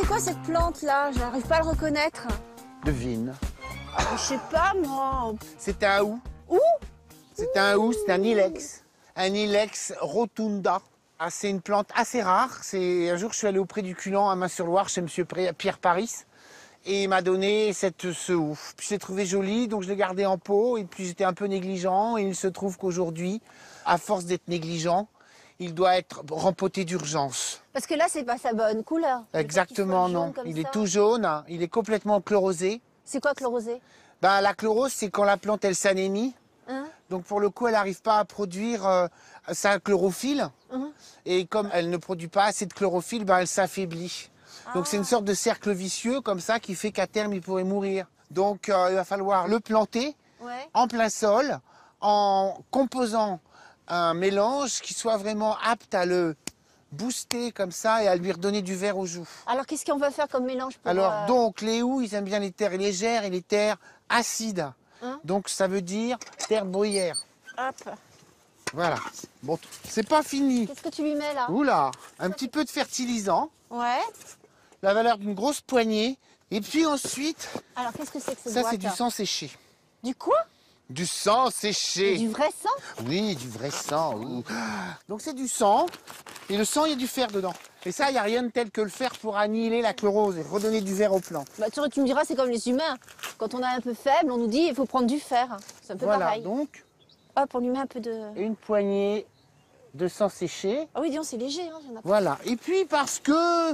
quoi cette plante là? J'arrive pas à le reconnaître. Devine. Je sais pas moi. C'est un hou. Où? C'est un hou, c'est un ilex. Un ilex rotunda. Ah, c'est une plante assez rare. Un jour, je suis allé auprès du Culan à Main-sur-Loire chez monsieur Pierre Paris. Et il m'a donné ce hou. Puis je l'ai trouvé joli, donc je l'ai gardé en pot. Et puis j'étais un peu négligent. Et il se trouve qu'aujourd'hui, à force d'être négligent, il doit être rempoté d'urgence. Parce que là, c'est pas sa bonne couleur. Exactement, non. Il est tout jaune, il est complètement chlorosé. C'est quoi chlorosé? Ben, la chlorose, c'est quand la plante, elle s'anémie. Hein? Donc pour le coup, elle n'arrive pas à produire sa chlorophylle. Et comme elle ne produit pas assez de chlorophylle, ben, elle s'affaiblit. Donc c'est une sorte de cercle vicieux comme ça qui fait qu'à terme, il pourrait mourir. Donc il va falloir le planter en plein sol en composant un mélange qui soit vraiment apte à le booster comme ça et à lui redonner du vert aux joues. Alors qu'est-ce qu'on va faire comme mélange pour... Alors donc les houes, ils aiment bien les terres légères et les terres acides. Donc ça veut dire terre bruyère. Hop. Voilà. Bon, c'est pas fini. Qu'est-ce que tu lui mets là? Oula, un petit peu de fertilisant. Ouais. La valeur d'une grosse poignée. Et puis ensuite... Alors qu'est-ce que c'est que cette ça, boîte? c'est du sang séché. Du quoi? Du sang séché. Du vrai sang? Oui, du vrai sang. Ouh. Donc c'est du sang. Et le sang, il y a du fer dedans. Et ça, il n'y a rien de tel que le fer pour annihiler la chlorose et redonner du vert aux plantes. Bah tu me diras, c'est comme les humains. Quand on est un peu faible, on nous dit il faut prendre du fer. C'est un peu Voilà, pareil. donc Hop, on lui met un peu de... une poignée de sang séché. Ah oui, disons, c'est léger. Hein, Voilà. Et puis parce que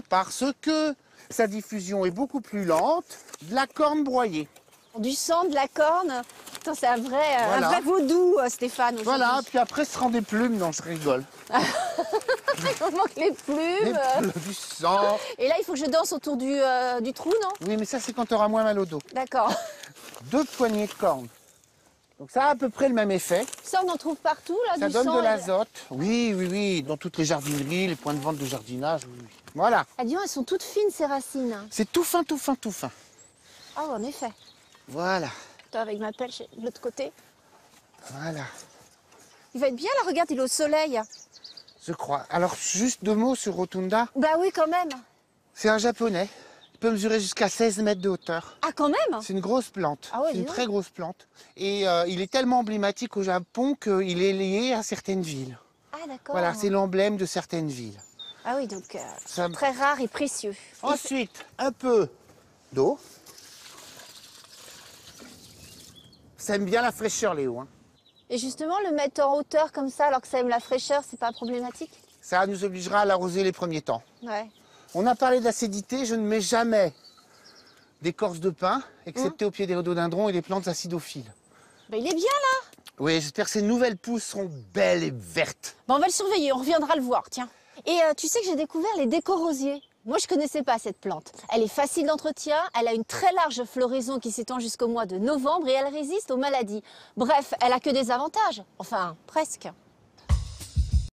sa diffusion est beaucoup plus lente, de la corne broyée. Du sang, de la corne. Putain, c'est un Voilà. vrai vaudou, Stéphane. Voilà, puis après, ce sera des plumes. Non, je rigole. Il manque les plumes. Du sang. Et là, il faut que je danse autour du trou, non? Oui, mais ça, c'est quand tu auras moins mal au dos. D'accord. 2 poignées de corne. Donc ça a à peu près le même effet. Ça, on en trouve partout, là, Ça du donne sang. de l'azote. Oui, oui, oui, dans toutes les jardineries, les points de vente de jardinage. Oui, oui. Voilà. Ah, dis donc, elles sont toutes fines, ces racines. C'est tout fin, tout fin, tout fin. Ah, en effet. Voilà. Toi, avec ma pelle de l'autre côté. Voilà. Il va être bien, là, regarde, il est au soleil. Je crois. Alors, juste 2 mots sur Rotunda. Bah oui, quand même. C'est un japonais. Il peut mesurer jusqu'à 16 mètres de hauteur. Ah, quand même? C'est une grosse plante. Ah ouais, c'est une dis donc. très grosse plante. Et il est tellement emblématique au Japon qu'il est lié à certaines villes. Ah, d'accord. Voilà, c'est l'emblème de certaines villes. Ah oui, donc Ça- très rare et précieux. Ensuite, un peu d'eau. Ça aime bien la fraîcheur, Léo. Hein. Et justement, le mettre en hauteur comme ça, alors que ça aime la fraîcheur, c'est pas problématique? Ça nous obligera à l'arroser les premiers temps. Ouais. On a parlé d'acidité, je ne mets jamais d'écorce de pin, excepté au pied des rhododendrons et des plantes acidophiles. Bah, il est bien, là. Oui, j'espère que ces nouvelles pousses seront belles et vertes. Bon, on va le surveiller, on reviendra le voir, tiens. Et tu sais que j'ai découvert les décorosiers. Moi, je connaissais pas cette plante. Elle est facile d'entretien, elle a une très large floraison qui s'étend jusqu'au mois de novembre et elle résiste aux maladies. Bref, elle a que des avantages. Enfin, presque.